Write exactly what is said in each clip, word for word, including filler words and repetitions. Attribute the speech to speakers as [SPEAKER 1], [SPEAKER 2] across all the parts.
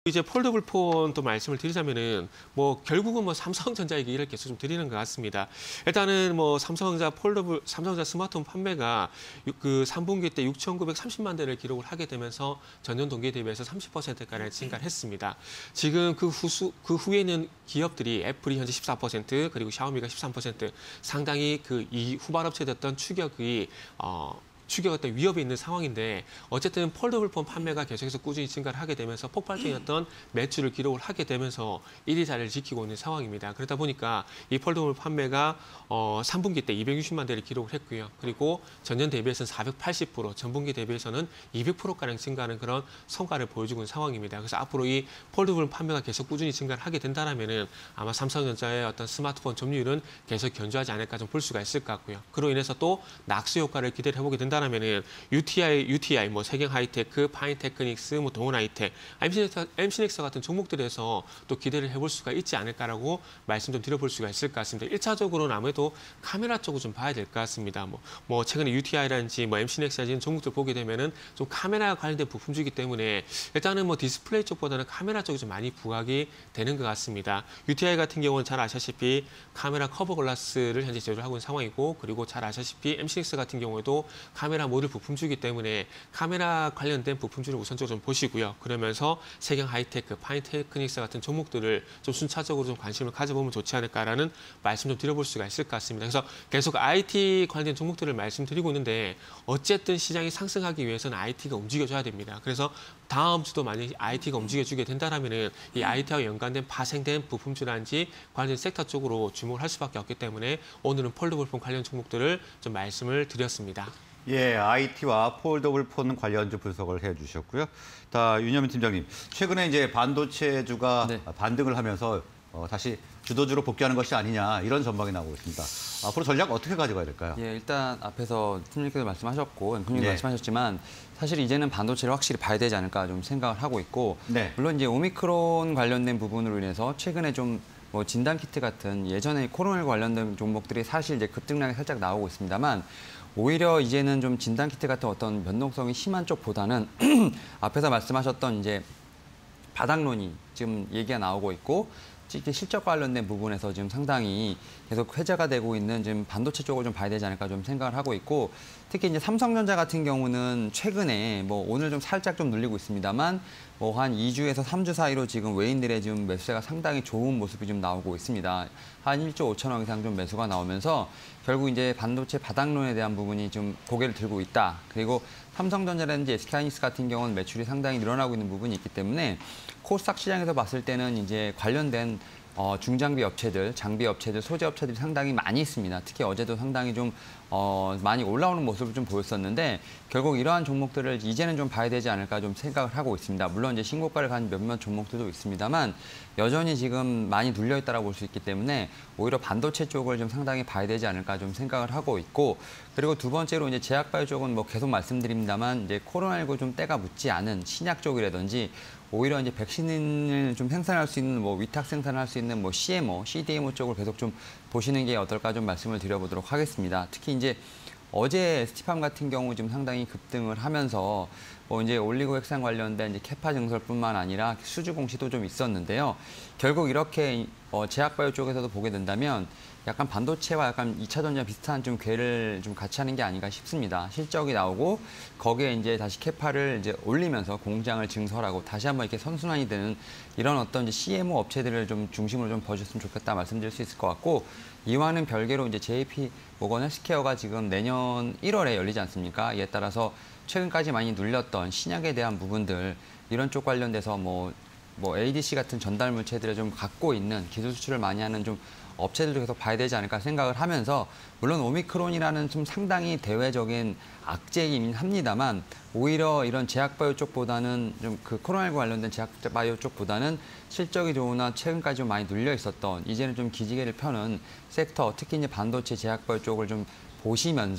[SPEAKER 1] 이제 폴더블 폰 또 말씀을 드리자면은 뭐 결국은 뭐 삼성전자 얘기를 계속 좀 드리는 것 같습니다. 일단은 뭐 삼성전자 폴더블 삼성전자 스마트폰 판매가 그 삼 분기 때 육천구백삼십만 대를 기록을 하게 되면서 전년 동기에 대비해서 삼십 퍼센트 가량 증가를 했습니다. 지금 그 후수 그 후에 있는 기업들이 애플이 현재 십사 퍼센트 그리고 샤오미가 십삼 퍼센트 상당히 그 이 후발 업체였던 추격이 어 추격 어떤 위협이 있는 상황인데 어쨌든 폴더블 폰 판매가 계속해서 꾸준히 증가를 하게 되면서 폭발적인 어떤 매출을 기록을 하게 되면서 일 위 자리를 지키고 있는 상황입니다. 그러다 보니까 이 폴더블 판매가 어, 삼 분기 때 이백육십만 대를 기록을 했고요. 그리고 전년 대비해서는 사백팔십 퍼센트, 전분기 대비해서는 이백 퍼센트가량 증가하는 그런 성과를 보여주고 있는 상황입니다. 그래서 앞으로 이 폴더블 판매가 계속 꾸준히 증가를 하게 된다면은 아마 삼성전자의 어떤 스마트폰 점유율은 계속 견조하지 않을까 좀 볼 수가 있을 것 같고요. 그로 인해서 또 낙수 효과를 기대를 해보게 된다. 라면은 유티아이, 유티아이, 뭐 세경 하이테크, 파인테크닉스, 뭐 동원 하이텍, 엠시넥스 같은 종목들에서 또 기대를 해볼 수가 있지 않을까라고 말씀 좀 드려볼 수가 있을 것 같습니다. 일 차적으로는 아무래도 카메라 쪽을 좀 봐야 될 것 같습니다. 뭐, 뭐 최근에 유티아이라든지 뭐 엠시넥스라든지 종목들 보게 되면은 좀 카메라 관련된 부품주이기 때문에 일단은 뭐 디스플레이 쪽보다는 카메라 쪽이 좀 많이 부각이 되는 것 같습니다. 유티아이 같은 경우는 잘 아시다시피 카메라 커버 글라스를 현재 제조를 하고 있는 상황이고, 그리고 잘 아시다시피 엠시넥스 같은 경우에도 카메라 모듈 부품주이기 때문에 카메라 관련된 부품주를 우선적으로 좀 보시고요. 그러면서 세경 하이테크, 파인테크닉스 같은 종목들을 좀 순차적으로 좀 관심을 가져보면 좋지 않을까라는 말씀 좀 드려볼 수가 있을 것 같습니다. 그래서 계속 아이티 관련된 종목들을 말씀드리고 있는데 어쨌든 시장이 상승하기 위해서는 아이티가 움직여줘야 됩니다. 그래서 다음 주도 만약 아이티가 움직여주게 된다면은 이 아이티와 연관된 파생된 부품주라든지 관련 섹터 쪽으로 주목을 할 수밖에 없기 때문에 오늘은 폴더블 폰 관련 종목들을 좀 말씀을 드렸습니다.
[SPEAKER 2] 예, 아이티와 폴더블 폰 관련주 분석을 해주셨고요. 다 윤여민 팀장님, 최근에 이제 반도체주가 네. 반등을 하면서 어, 다시 주도주로 복귀하는 것이 아니냐 이런 전망이 나오고 있습니다. 앞으로 전략 어떻게 가져가야 될까요?
[SPEAKER 3] 예, 일단 앞에서 팀장님께서 말씀하셨고 앵커님도
[SPEAKER 2] 네.
[SPEAKER 3] 말씀하셨지만 사실 이제는 반도체를 확실히 봐야 되지 않을까 좀 생각을 하고 있고
[SPEAKER 2] 네.
[SPEAKER 3] 물론 이제 오미크론 관련된 부분으로 인해서 최근에 좀 뭐 진단 키트 같은 예전에 코로나십구 관련된 종목들이 사실 이제 급등량이 살짝 나오고 있습니다만 오히려 이제는 좀 진단 키트 같은 어떤 변동성이 심한 쪽보다는 앞에서 말씀하셨던 이제 바닥론이 지금 얘기가 나오고 있고 실적 관련된 부분에서 지금 상당히 계속 회자가 되고 있는 지금 반도체 쪽을 좀 봐야 되지 않을까 좀 생각을 하고 있고 특히 이제 삼성전자 같은 경우는 최근에 뭐 오늘 좀 살짝 좀 눌리고 있습니다만 뭐 한 이 주에서 삼 주 사이로 지금 외인들의 지금 매수세가 상당히 좋은 모습이 좀 나오고 있습니다. 한 일조 오천억 이상 좀 매수가 나오면서 결국 이제 반도체 바닥론에 대한 부분이 좀 고개를 들고 있다. 그리고 삼성전자라든지 에스케이하이닉스 같은 경우는 매출이 상당히 늘어나고 있는 부분이 있기 때문에 코스닥 시장에서 봤을 때는 이제 관련된 어, 중장비 업체들, 장비 업체들, 소재 업체들이 상당히 많이 있습니다. 특히 어제도 상당히 좀 어, 많이 올라오는 모습을 좀 보였었는데 결국 이러한 종목들을 이제는 좀 봐야 되지 않을까 좀 생각을 하고 있습니다. 물론 이제 신고가를 간 몇몇 종목들도 있습니다만 여전히 지금 많이 눌려 있다고 볼 수 있기 때문에 오히려 반도체 쪽을 좀 상당히 봐야 되지 않을까 좀 생각을 하고 있고 그리고 두 번째로 이제 제약바이오 쪽은 뭐 계속 말씀드립니다만 이제 코로나십구 좀 때가 묻지 않은 신약 쪽이라든지 오히려 이제 백신을 좀 생산할 수 있는 뭐 위탁 생산할 수 있는 뭐 씨엠오, 씨디엠오 쪽을 계속 좀 보시는 게 어떨까 좀 말씀을 드려보도록 하겠습니다. 특히 이제 어제 에스티팜 같은 경우 지금 상당히 급등을 하면서 뭐 이제 올리고 핵산 관련된 이제 캐파 증설뿐만 아니라 수주 공시도 좀 있었는데요. 결국 이렇게 어 제약바이오 쪽에서도 보게 된다면 약간 반도체와 약간 이 차 전지와 비슷한 좀 궤를 좀 같이 하는 게 아닌가 싶습니다. 실적이 나오고 거기에 이제 다시 캐파를 이제 올리면서 공장을 증설하고 다시 한번 이렇게 선순환이 되는 이런 어떤 이제 씨엠오 업체들을 좀 중심으로 좀 봐주셨으면 좋겠다 말씀드릴 수 있을 것 같고 이와는 별개로 이제 제이피 모건 헬스케어가 지금 내년 일월에 열리지 않습니까? 이에 따라서 최근까지 많이 눌렸던 신약에 대한 부분들 이런 쪽 관련돼서 뭐, 뭐 에이디씨 같은 전달 물체들을 좀 갖고 있는 기술 수출을 많이 하는 좀 업체들도 계속 봐야 되지 않을까 생각을 하면서 물론 오미크론이라는 좀 상당히 대외적인 악재이긴 합니다만 오히려 이런 제약바이오 쪽보다는 좀 그 코로나십구 관련된 제약바이오 쪽보다는 실적이 좋으나 최근까지 좀 많이 눌려 있었던 이제는 좀 기지개를 펴는 섹터 특히 이제 반도체 제약바이오 쪽을 좀 보시면서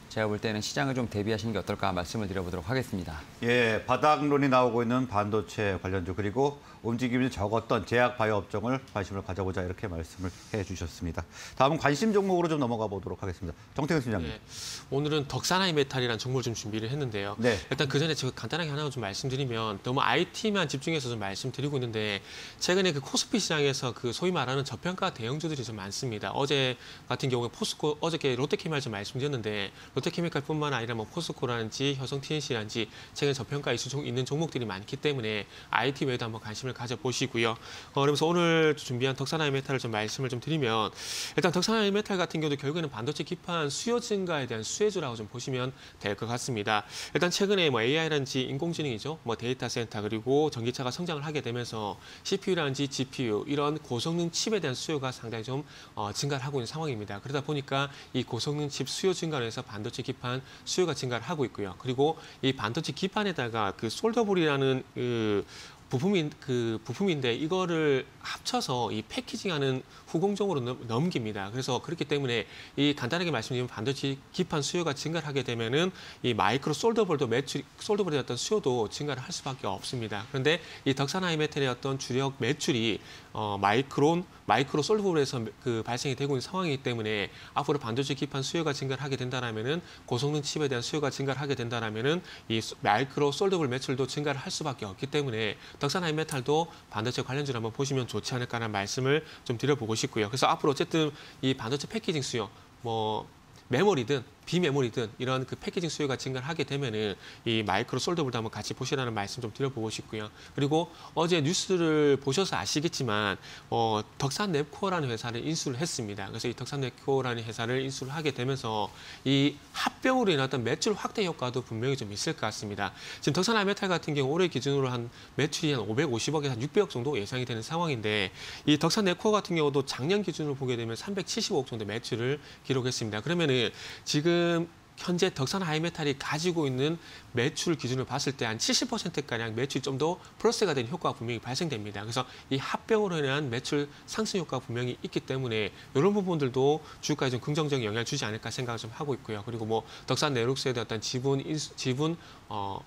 [SPEAKER 3] 제가 볼 때는 시장을 좀 대비하시는 게 어떨까 말씀을 드려보도록 하겠습니다.
[SPEAKER 2] 예, 바닥론이 나오고 있는 반도체 관련주 그리고 움직임이 적었던 제약 바이오 업종을 관심을 가져보자 이렇게 말씀을 해주셨습니다. 다음은 관심 종목으로 좀 넘어가 보도록 하겠습니다. 정태근 팀장님.
[SPEAKER 1] 네, 오늘은 덕산하이메탈이라는 종목을 좀 준비를 했는데요.
[SPEAKER 2] 네.
[SPEAKER 1] 일단 그 전에 제가 간단하게 하나 좀 말씀드리면 너무 아이티만 집중해서 좀 말씀드리고 있는데 최근에 그 코스피 시장에서 그 소위 말하는 저평가 대형주들이 좀 많습니다. 어제 같은 경우에 포스코, 어저께 롯데케미칼 좀 말씀드렸는데 롯데케미칼뿐만 아니라 뭐 포스코라든지 효성 티엔씨라든지 최근 저평가 이슈 있는 종목들이 많기 때문에 아이티 외에도 한번 관심을 가져보시고요. 어, 그러면서 오늘 준비한 덕산하이메탈을 좀 말씀을 좀 드리면 일단 덕산하이메탈 같은 경우도 결국에는 반도체 기판 수요 증가에 대한 수혜주라고 좀 보시면 될 것 같습니다. 일단 최근에 뭐 에이아이라든지 인공지능이죠. 뭐 데이터 센터 그리고 전기차가 성장을 하게 되면서 씨피유라든지 지피유 이런 고성능 칩에 대한 수요가 상당히 좀 어, 증가를 하고 있는 상황입니다. 그러다 보니까 이 고성능 칩 수요 증가로 해서 반도체 기판 수요가 증가를 하고 있고요. 그리고 이 반도체 기판에다가 그 솔더볼이라는 그 부품인 그 부품인데 이거를 합쳐서 이 패키징하는 후공정으로 넘, 넘깁니다. 그래서 그렇기 때문에 이 간단하게 말씀드리면 반도체 기판 수요가 증가를 하게 되면은 이 마이크로 솔더볼도 매출 솔더볼의 어떤 수요도 증가를 할 수밖에 없습니다. 그런데 이 덕산하이메탈의 어떤 주력 매출이 어, 마이크론 마이크로 솔더볼에서 그 발생이 되고 있는 상황이기 때문에 앞으로 반도체 기판 수요가 증가를 하게 된다라면은 고성능 칩에 대한 수요가 증가를 하게 된다라면은 이 마이크로 솔더볼 매출도 증가를 할 수밖에 없기 때문에 덕산하이메탈도 반도체 관련주를 한번 보시면 좋지 않을까라는 말씀을 좀 드려보고 싶고요. 그래서 앞으로 어쨌든 이 반도체 패키징 수요, 뭐 메모리든 비메모리든 이런 그 패키징 수요가 증가를 하게 되면은 이 마이크로 솔더볼도 한번 같이 보시라는 말씀 좀 드려보고 싶고요. 그리고 어제 뉴스를 보셔서 아시겠지만 어, 덕산랩코어라는 회사를 인수를 했습니다. 그래서 이 덕산랩코어라는 회사를 인수를 하게 되면서 이 합병으로 인한 어떤 매출 확대 효과도 분명히 좀 있을 것 같습니다. 지금 덕산하이메탈 같은 경우 올해 기준으로 한 매출이 한 오백오십억에서 한 육백억 정도 예상이 되는 상황인데 이 덕산랩코어 같은 경우도 작년 기준으로 보게 되면 삼백칠십억 정도 매출을 기록했습니다. 그러면은 지금 지금 현재 덕산하이메탈이 가지고 있는 매출 기준을 봤을 때 한 칠십 퍼센트가량 매출이 좀 더 플러스가 되는 효과가 분명히 발생됩니다. 그래서 이 합병으로 인한 매출 상승 효과가 분명히 있기 때문에 이런 부분들도 주가에 좀 긍정적인 영향을 주지 않을까 생각을 좀 하고 있고요. 그리고 뭐 덕산네록스에 대한 어떤 지분, 인수, 지분, 어,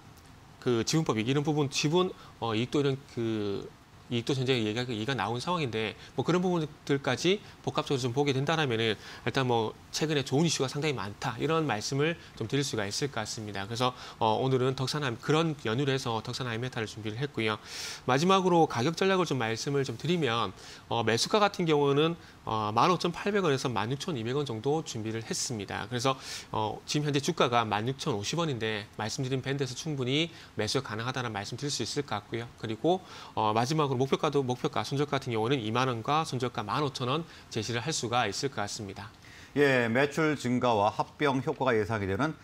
[SPEAKER 1] 그 지분법 이런 부분, 지분, 어, 이익도 이런 그 이익도 전제 얘기가, 얘기가 나온 상황인데 뭐 그런 부분들까지 복합적으로 좀 보게 된다라면은 일단 뭐 최근에 좋은 이슈가 상당히 많다 이런 말씀을 좀 드릴 수가 있을 것 같습니다. 그래서 어, 오늘은 덕산하이 그런 연유로 해서 덕산하이메탈을 준비를 했고요. 마지막으로 가격 전략을 좀 말씀을 좀 드리면 어, 매수가 같은 경우는 어, 만 오천팔백원에서 만 육천이백원 정도 준비를 했습니다. 그래서 어, 지금 현재 주가가 만 육천오십원인데 말씀드린 밴드에서 충분히 매수가 가능하다는 말씀 드릴 수 있을 것 같고요. 그리고 어, 마지막으로 목표가도 목표가 손절가 같은 경우는 이만 원과 손절가 만 오천원 제시를 할 수가 있을 것 같습니다.
[SPEAKER 2] 예, 매출 증가와 합병 효과가 예상이 되는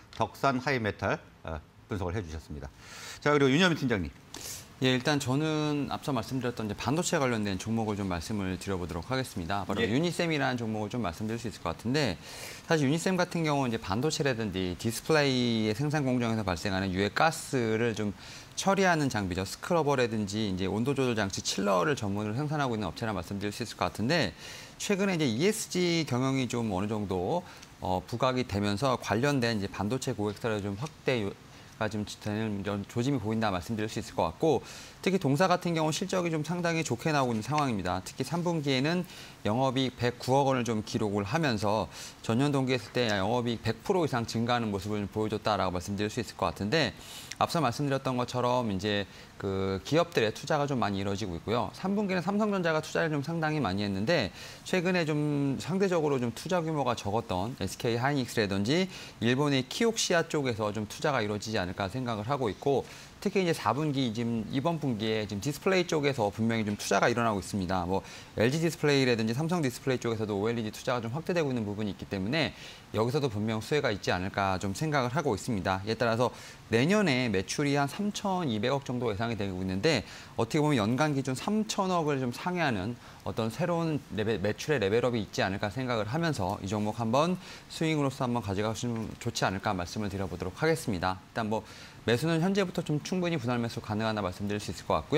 [SPEAKER 2] 덕산하이메탈 분석을 해주셨습니다. 자, 그리고 윤여민 팀장님.
[SPEAKER 3] 예, 일단 저는 앞서 말씀드렸던 이제 반도체 관련된 종목을 좀 말씀을 드려보도록 하겠습니다. 바로
[SPEAKER 2] 예.
[SPEAKER 3] 유니셈이라는 종목을 좀 말씀드릴 수 있을 것 같은데, 사실 유니셈 같은 경우는 이제 반도체라든지 디스플레이의 생산 공정에서 발생하는 유해 가스를 좀 처리하는 장비죠. 스크러버라든지 이제 온도 조절 장치 칠러를 전문으로 생산하고 있는 업체라 말씀드릴 수 있을 것 같은데, 최근에 이제 이에스지 경영이 좀 어느 정도 어, 부각이 되면서 관련된 이제 반도체 고객사를 좀 확대 가 좀 되는 이런 조짐이 보인다 말씀드릴 수 있을 것 같고, 특히 동사 같은 경우 실적이 좀 상당히 좋게 나오고 있는 상황입니다. 특히 삼 분기에는 영업이익 백구억 원을 좀 기록을 하면서 전년 동기에 했을 때 영업이익 백 퍼센트 이상 증가하는 모습을 보여줬다라고 말씀드릴 수 있을 것 같은데, 앞서 말씀드렸던 것처럼 이제 그 기업들의 투자가 좀 많이 이루어지고 있고요. 삼 분기는 삼성전자가 투자를 좀 상당히 많이 했는데, 최근에 좀 상대적으로 좀 투자 규모가 적었던 에스케이 하이닉스라든지 일본의 키옥시아 쪽에서 좀 투자가 이루어지지 않을까 생각을 하고 있고, 특히 이제 사 분기 지금 이번 분기에 지금 디스플레이 쪽에서 분명히 좀 투자가 일어나고 있습니다. 뭐 엘지 디스플레이라든지 삼성 디스플레이 쪽에서도 오엘이디 투자가 좀 확대되고 있는 부분이 있기 때문에 여기서도 분명 수혜가 있지 않을까 좀 생각을 하고 있습니다. 이에 따라서 내년에 매출이 한 삼천이백억 정도 예상이 되고 있는데, 어떻게 보면 연간 기준 삼천억을 좀 상회하는 어떤 새로운 레벨, 매출의 레벨업이 있지 않을까 생각을 하면서 이 종목 한번 스윙으로서 한번 가져가시면 좋지 않을까 말씀을 드려보도록 하겠습니다. 일단 뭐 매수는 현재부터 좀 충분히 분할 매수 가능하다 말씀드릴 수 있을 것 같고요.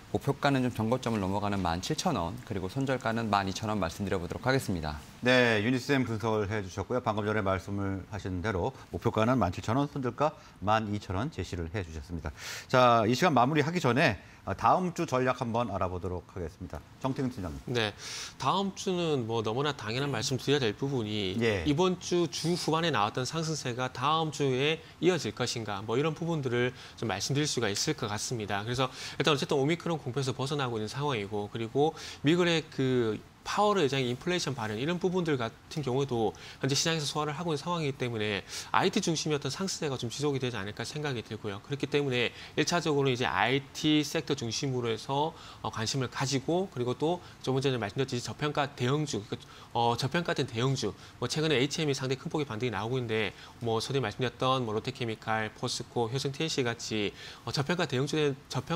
[SPEAKER 3] 목표가는 좀 전고점을 넘어가는 만 칠천 원, 그리고 손절가는 만 이천 원 말씀드려보도록 하겠습니다.
[SPEAKER 2] 네, 유니쌤 분석을 해주셨고요. 방금 전에 말씀을 하신 대로 목표가는 만 칠천 원, 손절가 만 이천 원 제시를 해주셨습니다. 자, 이 시간 마무리하기 전에 다음 주 전략 한번 알아보도록 하겠습니다. 정태근 팀장님.
[SPEAKER 1] 네, 다음 주는 뭐 너무나 당연한 말씀 드려야 될 부분이
[SPEAKER 2] 예.
[SPEAKER 1] 이번 주 주 후반에 나왔던 상승세가 다음 주에 이어질 것인가 뭐 이런 부분들을 좀 말씀드릴 수가 있을 것 같습니다. 그래서 일단 어쨌든 오미크론 공포에서 벗어나고 있는 상황이고 그리고 미국의 그 파월 의장의 인플레이션 발언 이런 부분들 같은 경우도 현재 시장에서 소화를 하고 있는 상황이기 때문에 아이티 중심이었던 상승세가 좀 지속이 되지 않을까 생각이 들고요. 그렇기 때문에 일차적으로 이제 아이티 섹터 중심으로 해서 관심을 가지고 그리고 또 조금 전에 말씀드렸듯이 저평가 대형주, 어, 저평가된 대형주, 뭐 최근에 에이치엠이 상당히 큰 폭의 반등이 나오고 있는데 뭐 소위 말씀드렸던 뭐 롯데케미칼, 포스코, 효성 티엔씨 같이 어, 저평가 대형주의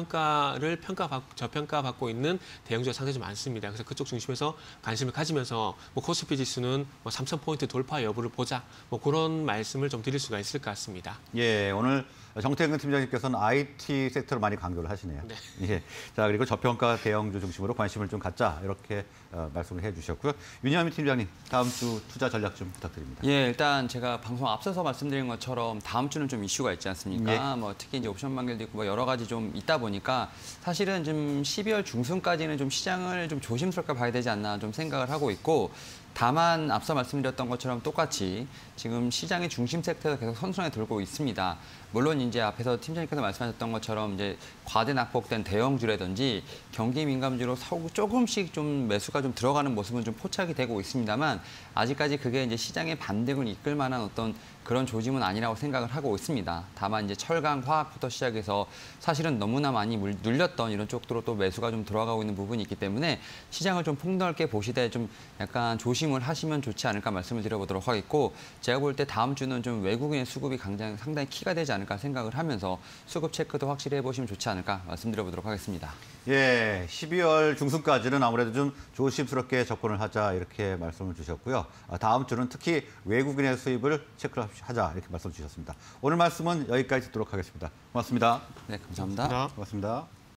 [SPEAKER 1] 저평가를 평가 저평가받고 있는 대형주가 상당히 좀 많습니다. 그래서 그쪽 중심에서 관심을 가지면서 뭐 코스피 지수는 뭐 삼천 포인트 돌파 여부를 보자 뭐 그런 말씀을 좀 드릴 수가 있을 것 같습니다.
[SPEAKER 2] 예, 오늘 정태근 팀장님께서는 아이티 섹터를 많이 강조를 하시네요.
[SPEAKER 1] 네.
[SPEAKER 2] 예, 자 그리고 저평가 대형주 중심으로 관심을 좀 갖자 이렇게 어, 말씀을 해주셨고요. 윤여민 팀장님, 다음 주 투자 전략 좀 부탁드립니다.
[SPEAKER 3] 예, 일단 제가 방송 앞서서 말씀드린 것처럼 다음 주는 좀 이슈가 있지 않습니까?
[SPEAKER 2] 예.
[SPEAKER 3] 뭐 특히 이제 옵션 만기도 있고 뭐 여러 가지 좀 있다 보니까 사실은 좀 십이월 중순까지는 좀 시장을 좀 조심스럽게 봐야 되지 않나 좀 생각을 하고 있고. 다만 앞서 말씀드렸던 것처럼 똑같이 지금 시장의 중심 섹터에서 계속 선순환이 돌고 있습니다. 물론 이제 앞에서 팀장님께서 말씀하셨던 것처럼 이제 과대 낙폭된 대형주라든지 경기 민감주로 조금씩 좀 매수가 좀 들어가는 모습은 좀 포착이 되고 있습니다만 아직까지 그게 이제 시장의 반등을 이끌 만한 어떤 그런 조짐은 아니라고 생각을 하고 있습니다. 다만 이제 철강, 화학부터 시작해서 사실은 너무나 많이 물, 눌렸던 이런 쪽으로 또 매수가 좀 들어가고 있는 부분이 있기 때문에 시장을 좀 폭넓게 보시되 좀 약간 조심을 하시면 좋지 않을까 말씀을 드려보도록 하겠고 제가 볼 때 다음 주는 좀 외국인의 수급이 굉장히 상당히 키가 되지 않을까 생각을 하면서 수급 체크도 확실히 해보시면 좋지 않을까 말씀드려보도록 하겠습니다.
[SPEAKER 2] 예, 십이월 중순까지는 아무래도 좀 조심스럽게 접근을 하자 이렇게 말씀을 주셨고요. 다음 주는 특히 외국인의 수입을 체크하자 이렇게 말씀 주셨습니다. 오늘 말씀은 여기까지 듣도록 하겠습니다. 고맙습니다.
[SPEAKER 3] 네, 감사합니다.
[SPEAKER 1] 고맙습니다.
[SPEAKER 2] 고맙습니다.